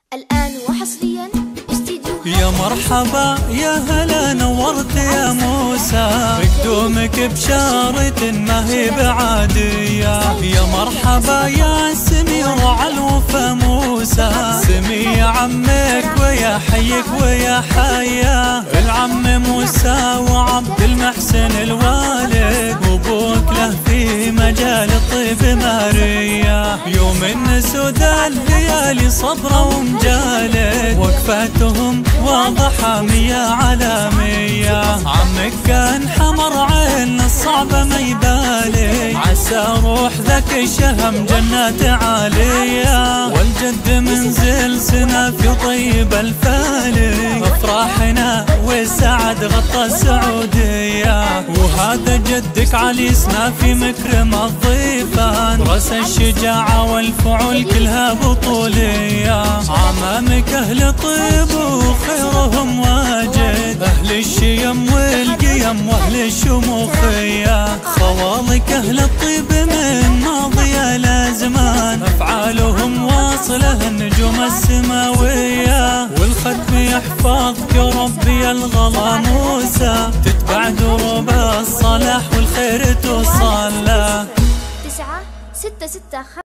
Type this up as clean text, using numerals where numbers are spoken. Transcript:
الآن وحصريا استديو. يا مرحبا يا هلا نورت يا موسى، بقدومك بشارة ما هي بعادية. يا مرحبا يا سمير علوفة موسى، سمي عمك ويا حيك ويا حيا العم موسى وعبد المحسن الوالد، وابوك له في مجال الطيب ماريا. يوم النسود الليالي صبرة ومجالد، وقفاتهم واضحة 100 على 100. عمك كان حمر عين الصعبة ما يبالي، عسى روح ذاك شهم جنات عالية. والجد منزل سنا في طيب الفالي، افراحنا والسعد غطى السعودية. وهذا جدك علي سنا في مكرم الضيفان، رأس الشجاعة والفعل كلها بطولية. عمامك اهل طيب وخيرهم واجد، اهل الشيم والقيم واهل الشموخية. خوالك اهل الطيب من ماضي الازمان، افعالهم واصله النجوم السماوية. والختم يحفظك ربي الغلا موسى، تتبع دروب الصلاح والخير توصل له. 9 6 6